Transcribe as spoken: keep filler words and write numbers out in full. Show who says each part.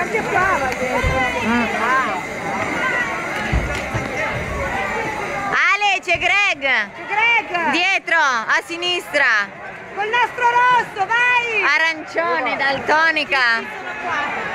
Speaker 1: Guarda qua, va dietro.
Speaker 2: Ale, c'è Greg!
Speaker 1: C'è Greg!
Speaker 2: Dietro, a sinistra!
Speaker 1: Col nastro rosso, vai!
Speaker 2: Arancione, daltonica!
Speaker 1: Sono qua.